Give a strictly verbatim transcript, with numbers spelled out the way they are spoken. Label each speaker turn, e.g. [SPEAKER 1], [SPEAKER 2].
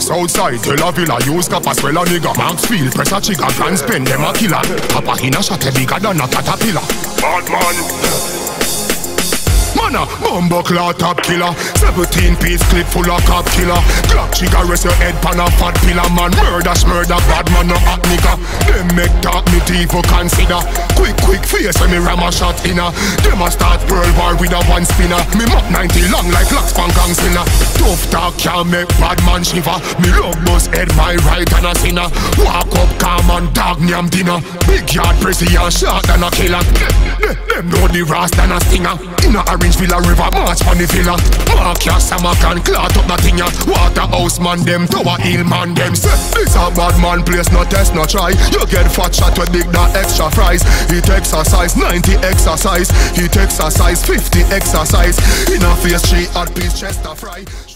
[SPEAKER 1] outside, tell a villa, use cap as well a nigga. Marksfield, press a trigger, gun spin, them a killer. Papa in a shot, a bigger than a caterpillar. Bad man. Man a bumbo claw top killer. Seventeen piece clip full of cop killer. Glock trigger rest your head pan a fat pillar. Man murder smurder bad man no hot nigga. Them make talk me deep for consider. Quick quick face when me ram a shot inna. Them a start pearl bar with a one spinner. Me mop ninety long like Locks Pan Gang spinner. Tough talk can't make bad man shiver. Me love bust head my right and a sinner. Walk up calm and dog nyam dinner. Big yard pressy and shot than a killer. Them know the ras than a stinger. Inna Orange Villa River march on the villa. Mark your stomach and clot up nothing ya. Waterhouse man them, Tower Hill man them. Say this a bad man place, no test no try. You get fat shot with dig that extra fries. It exercise ninety exercise. It exercise fifty exercise. In a face three hot piece chest a fry.